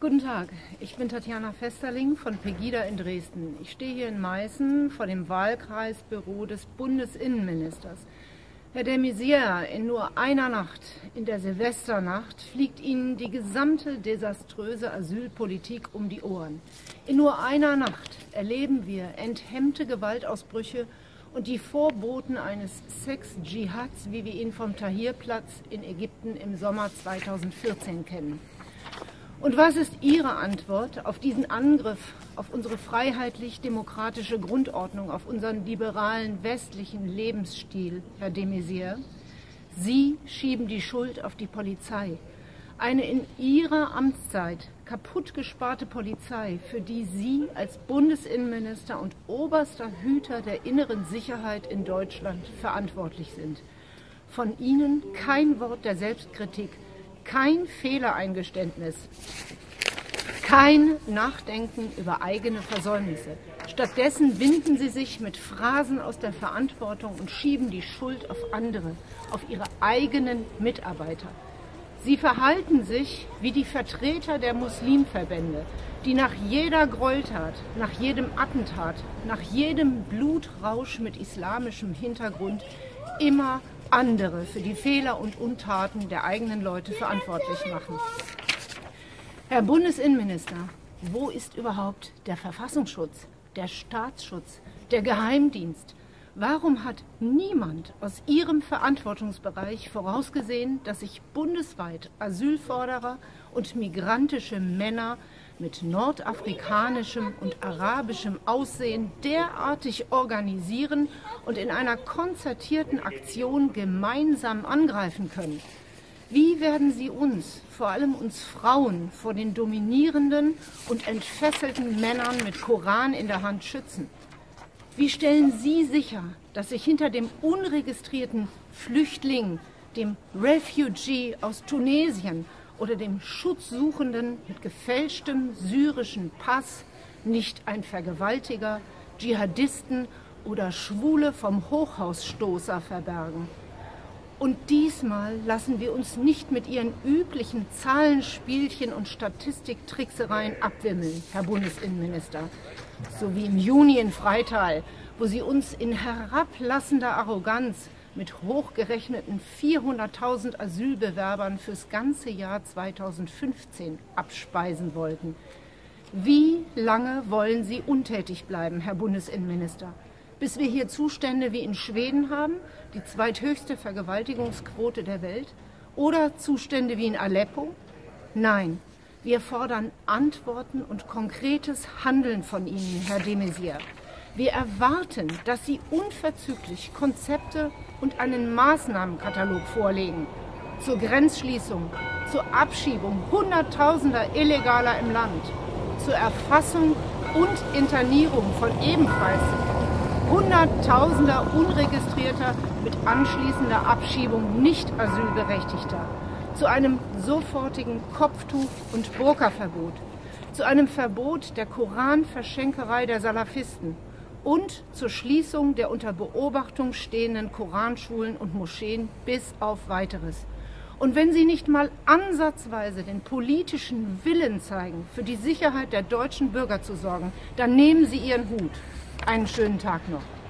Guten Tag, ich bin Tatjana Vesterling von Pegida in Dresden. Ich stehe hier in Meißen vor dem Wahlkreisbüro des Bundesinnenministers. Herr de Maizière, in nur einer Nacht, in der Silvesternacht, fliegt Ihnen die gesamte desaströse Asylpolitik um die Ohren. In nur einer Nacht erleben wir enthemmte Gewaltausbrüche und die Vorboten eines Sex-Dschihads, wie wir ihn vom Tahrirplatz in Ägypten im Sommer 2014 kennen. Und was ist Ihre Antwort auf diesen Angriff auf unsere freiheitlich-demokratische Grundordnung, auf unseren liberalen westlichen Lebensstil, Herr de Maizière? Sie schieben die Schuld auf die Polizei. Eine in Ihrer Amtszeit kaputtgesparte Polizei, für die Sie als Bundesinnenminister und oberster Hüter der inneren Sicherheit in Deutschland verantwortlich sind. Von Ihnen kein Wort der Selbstkritik, kein Fehlereingeständnis, kein Nachdenken über eigene Versäumnisse. Stattdessen winden Sie sich mit Phrasen aus der Verantwortung und schieben die Schuld auf andere, auf Ihre eigenen Mitarbeiter. Sie verhalten sich wie die Vertreter der Muslimverbände, die nach jeder Gräueltat, nach jedem Attentat, nach jedem Blutrausch mit islamischem Hintergrund immer andere für die Fehler und Untaten der eigenen Leute verantwortlich machen. Herr Bundesinnenminister, wo ist überhaupt der Verfassungsschutz, der Staatsschutz, der Geheimdienst? Warum hat niemand aus Ihrem Verantwortungsbereich vorausgesehen, dass sich bundesweit Asylforderer und migrantische Männer mit nordafrikanischem und arabischem Aussehen derartig organisieren und in einer konzertierten Aktion gemeinsam angreifen können? Wie werden Sie uns, vor allem uns Frauen, vor den dominierenden und entfesselten Männern mit Koran in der Hand schützen? Wie stellen Sie sicher, dass sich hinter dem unregistrierten Flüchtling, dem Refugee aus Tunesien oder dem Schutzsuchenden mit gefälschtem syrischen Pass nicht ein Vergewaltiger, Dschihadisten oder Schwule vom Hochhausstoßer verbergen? Und diesmal lassen wir uns nicht mit Ihren üblichen Zahlenspielchen und Statistiktricksereien abwimmeln, Herr Bundesinnenminister. So wie im Juni in Freital, wo Sie uns in herablassender Arroganz mit hochgerechneten 400.000 Asylbewerbern fürs ganze Jahr 2015 abspeisen wollten. Wie lange wollen Sie untätig bleiben, Herr Bundesinnenminister? Bis wir hier Zustände wie in Schweden haben, die zweithöchste Vergewaltigungsquote der Welt, oder Zustände wie in Aleppo? Nein, wir fordern Antworten und konkretes Handeln von Ihnen, Herr de Maizière. Wir erwarten, dass Sie unverzüglich Konzepte und einen Maßnahmenkatalog vorlegen zur Grenzschließung, zur Abschiebung Hunderttausender Illegaler im Land, zur Erfassung und Internierung von ebenfalls Hunderttausender Unregistrierter mit anschließender Abschiebung Nicht-Asylberechtigter, zu einem sofortigen Kopftuch- und Burka-Verbot, zu einem Verbot der Koranverschenkerei der Salafisten und zur Schließung der unter Beobachtung stehenden Koranschulen und Moscheen bis auf Weiteres. Und wenn Sie nicht mal ansatzweise den politischen Willen zeigen, für die Sicherheit der deutschen Bürger zu sorgen, dann nehmen Sie Ihren Hut. Einen schönen Tag noch.